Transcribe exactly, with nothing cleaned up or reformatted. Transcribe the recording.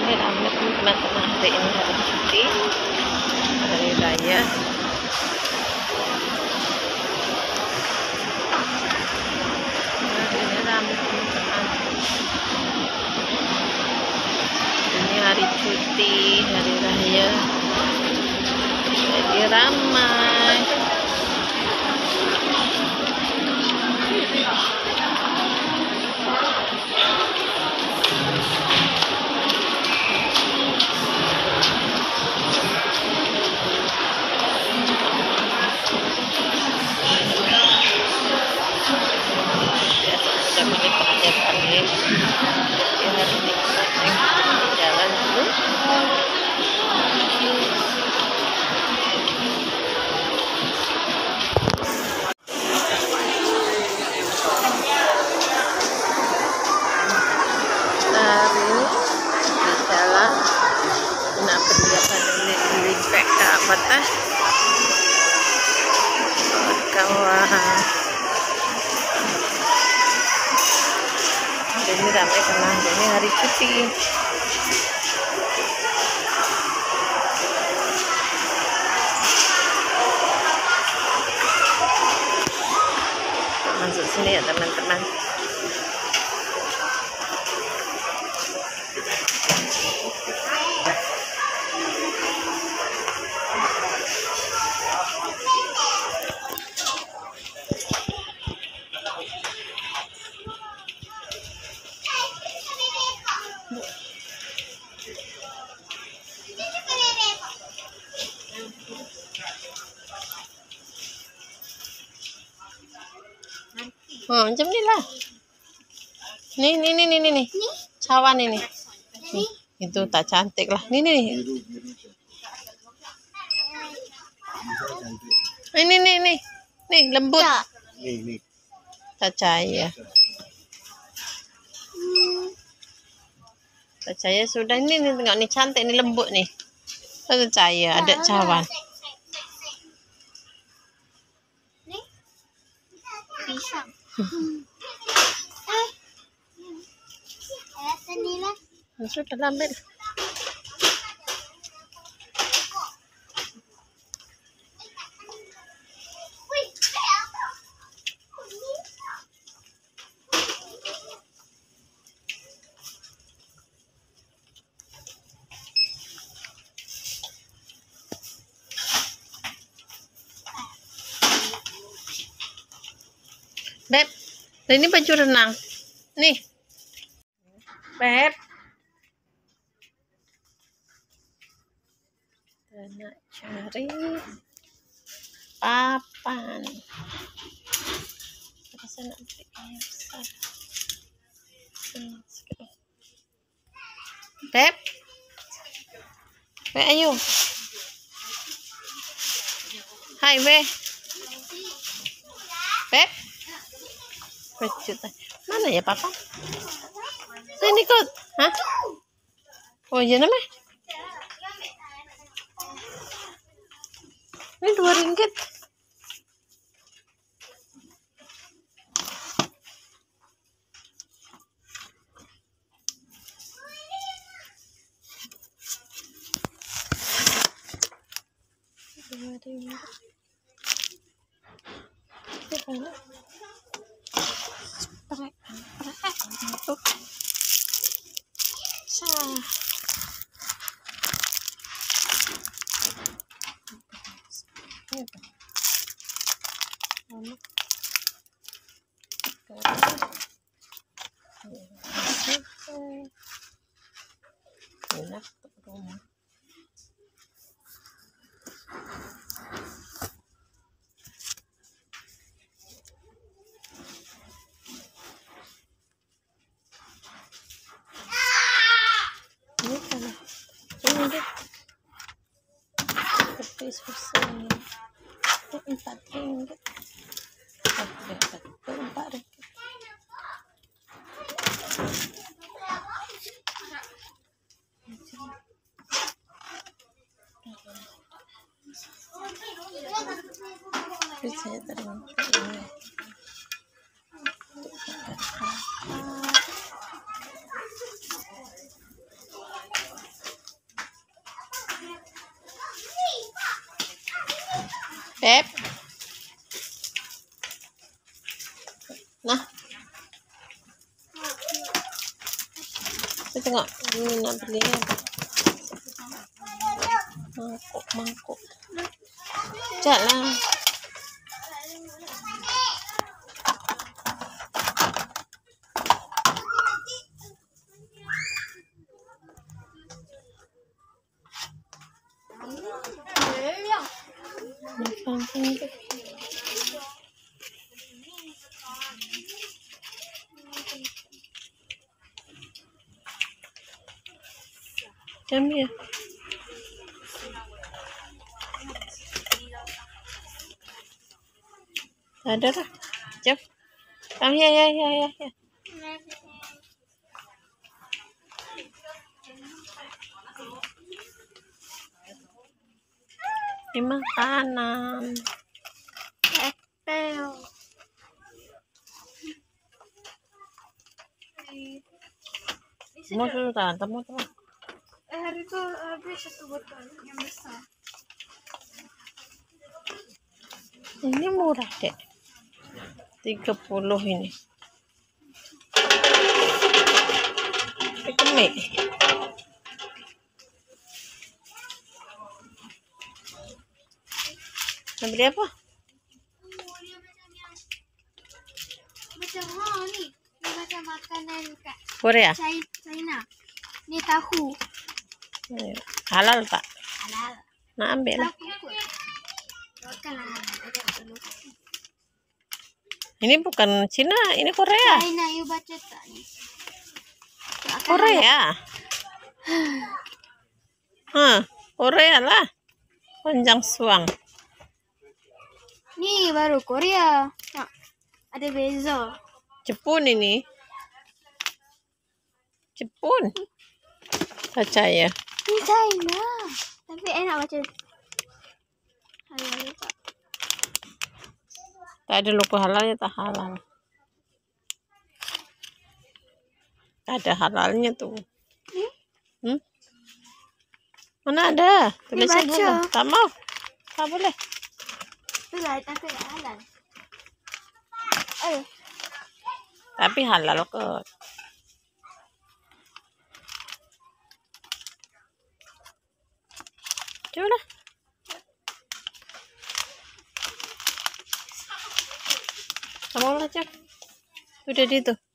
Ini ramai teman-teman, hari ini hari cuti, hari raya. Hari ini ramai teman-teman. Ini hari cuti, hari raya, jadi ramai. Jalan dulu. Lalu di jalan kenapa dia pada lirik ke apa tah kawan. Ini ramai karena ini hari cuti. Masuk sini ya teman-teman. Oh, macam ni lah. Nih, nih, nih, nih, nih, nih. Cawan ini. Nih, itu tak cantik lah. Nih, nih. Ini, nih, nih. Nih, lembut. Nih, nih. Tak cahaya. Tak cahaya sudah. Ini, nih, tengok nih cantik, nih lembut nih. Tak cahaya, ada cawan. Pisang. Sudah lambat. Beb, ini baju renang. Nih. Beb. Kita nak cari papan. Saya nak beli yang besar. Beb. Beb, ayo. Hai, Beb. Beb. Mana ya papa? Ini kok, hah? Oh iya namanya? Ini dua ringgit. Dua ringgit. Ini Prek, prek, tuh. Sah. Enak tuh rumah. Habis pusing empat ringgit. Oke, betul empat ringgit. Bisa terima. Beb. Nah. Kita tengok ini nak beli apa. Mangkuk, mangkuk. Sekejap lah. Come here. Ada lah. Jom. Come here, ya, ya, ya, ya. Ini makanan. Apel. Mau sudah, temu temu. Eh, hari itu habis satu botol yang besar. Ini murah dek. tiga puluh ini. Kemik. Nak beli apa? Macam ha ni. Ni macam makanan kat Korea. China. Ni tahu. Halal tak? Halal. Nak ambil lah. Bukanlah halal. Ini bukan Cina, ini Korea. China, you baca tak ni? Korea. Hah, Korea lah. Panjang suang. Ni baru Korea. Nah, ada beza. Jepun ini. Jepun. Percaya. Ni China. Tapi enak baca. Halal tak? Tak ada logo halal ya tak halal. Tak ada halalnya tuh. Hmm? Hmm? Mana ada? Tulisan baca. halal. Tak mau. Tak boleh. Itulah, tapi tak halal. Eh, Tapi halal ke? Coba lah. Kamu lah, Cak. Udah di itu.